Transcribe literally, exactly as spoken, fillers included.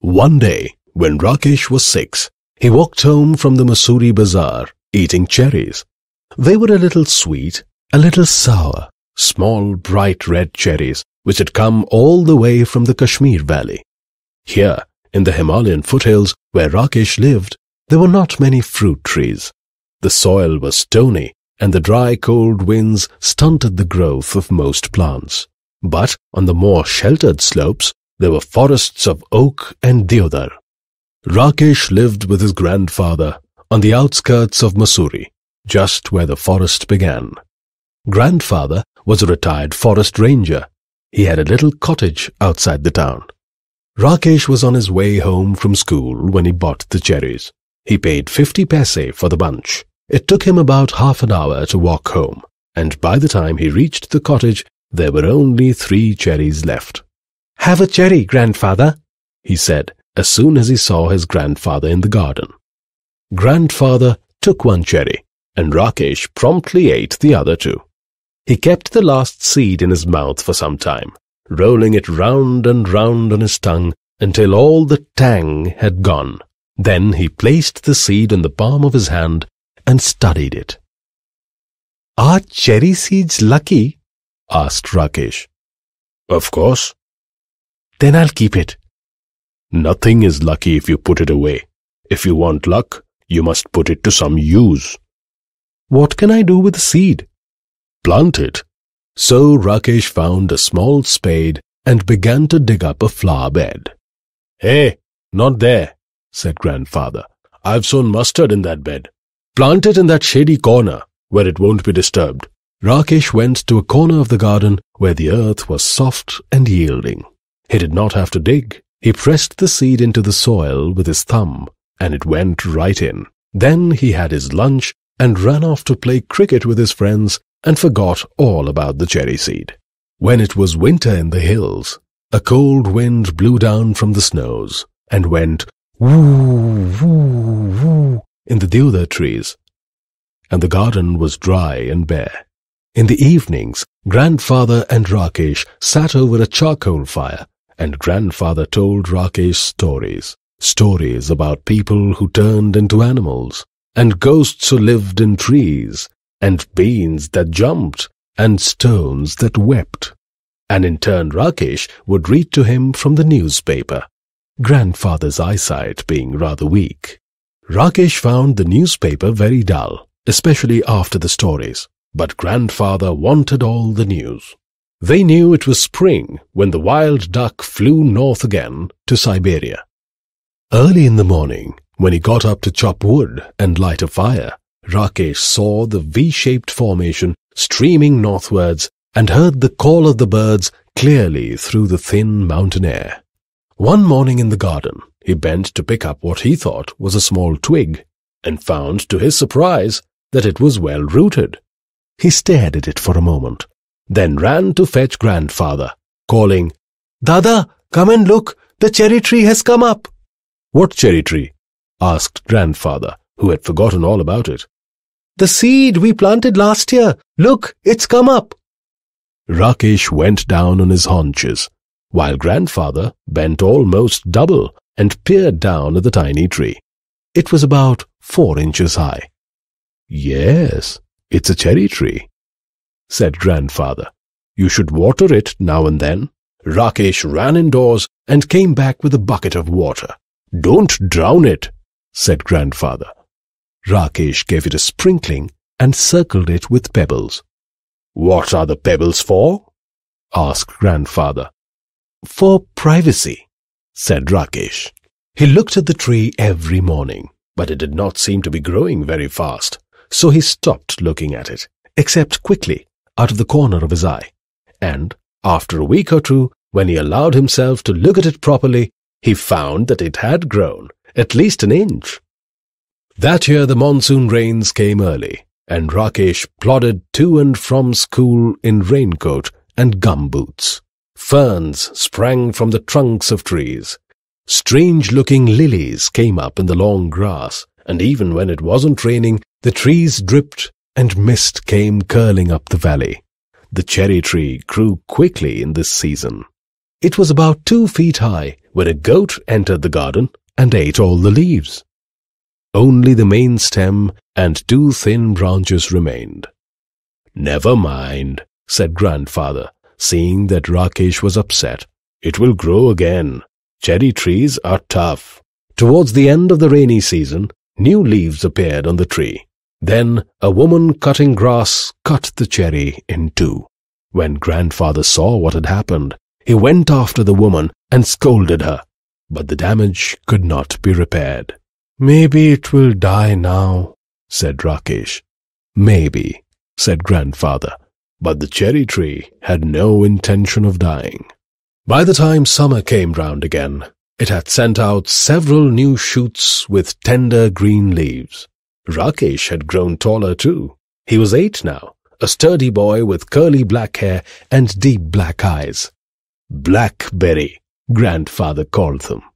One day, when Rakesh was six, he walked home from the Mussoorie Bazaar, eating cherries. They were a little sweet, a little sour, small bright red cherries which had come all the way from the Kashmir Valley. Here, in the Himalayan foothills where Rakesh lived, there were not many fruit trees. The soil was stony, and the dry cold winds stunted the growth of most plants. But on the more sheltered slopes, there were forests of oak and deodar. Rakesh lived with his grandfather on the outskirts of Mussoorie, just where the forest began. Grandfather was a retired forest ranger. He had a little cottage outside the town. Rakesh was on his way home from school when he bought the cherries. He paid fifty paise for the bunch. It took him about half an hour to walk home, and by the time he reached the cottage, there were only three cherries left. "Have a cherry, grandfather," he said, as soon as he saw his grandfather in the garden. Grandfather took one cherry, and Rakesh promptly ate the other two. He kept the last seed in his mouth for some time, rolling it round and round on his tongue until all the tang had gone. Then he placed the seed in the palm of his hand and studied it. "Are cherry seeds lucky?" asked Rakesh. "Of course." "Then I'll keep it." "Nothing is lucky if you put it away. If you want luck, you must put it to some use." "What can I do with the seed?" "Plant it." So Rakesh found a small spade and began to dig up a flower bed. "Hey, not there," said grandfather. "I've sown mustard in that bed. Plant it in that shady corner where it won't be disturbed." Rakesh went to a corner of the garden where the earth was soft and yielding. He did not have to dig. He pressed the seed into the soil with his thumb, and it went right in. Then he had his lunch and ran off to play cricket with his friends and forgot all about the cherry seed. When it was winter in the hills, a cold wind blew down from the snows and went woo, woo, woo in the deodar trees, and the garden was dry and bare. In the evenings, grandfather and Rakesh sat over a charcoal fire, and grandfather told Rakesh stories, stories about people who turned into animals, and ghosts who lived in trees, and beans that jumped, and stones that wept. And in turn Rakesh would read to him from the newspaper, grandfather's eyesight being rather weak. Rakesh found the newspaper very dull, especially after the stories, but grandfather wanted all the news. They knew it was spring when the wild duck flew north again to Siberia. Early in the morning, when he got up to chop wood and light a fire, Rakesh saw the V-shaped formation streaming northwards and heard the call of the birds clearly through the thin mountain air. One morning in the garden, he bent to pick up what he thought was a small twig, and found to his surprise that it was well rooted. He stared at it for a moment, then ran to fetch grandfather, calling, "Dada, come and look, the cherry tree has come up." "What cherry tree?" asked grandfather, who had forgotten all about it. "The seed we planted last year. Look, it's come up." Rakesh went down on his haunches, while grandfather bent almost double and peered down at the tiny tree. It was about four inches high. "Yes, it's a cherry tree," said grandfather. "You should water it now and then." Rakesh ran indoors and came back with a bucket of water. "Don't drown it," said grandfather. Rakesh gave it a sprinkling and circled it with pebbles. "What are the pebbles for?" asked grandfather. "For privacy," said Rakesh. He looked at the tree every morning, but it did not seem to be growing very fast, so he stopped looking at it, except quickly, out of the corner of his eye. And, after a week or two, when he allowed himself to look at it properly, he found that it had grown at least an inch. That year the monsoon rains came early, and Rakesh plodded to and from school in raincoat and gumboots. Ferns sprang from the trunks of trees. Strange-looking lilies came up in the long grass, and even when it wasn't raining, the trees dripped and mist came curling up the valley. The cherry tree grew quickly in this season. It was about two feet high when a goat entered the garden and ate all the leaves. Only the main stem and two thin branches remained. "Never mind," said grandfather, seeing that Rakesh was upset. "It will grow again. Cherry trees are tough." Towards the end of the rainy season, new leaves appeared on the tree. Then a woman cutting grass cut the cherry in two. When grandfather saw what had happened, he went after the woman and scolded her, but the damage could not be repaired. "Maybe it will die now," said Rakesh. "Maybe," said grandfather, but the cherry tree had no intention of dying. By the time summer came round again, it had sent out several new shoots with tender green leaves. Rakesh had grown taller too. He was eight now, a sturdy boy with curly black hair and deep black eyes. Blackberry, grandfather called them.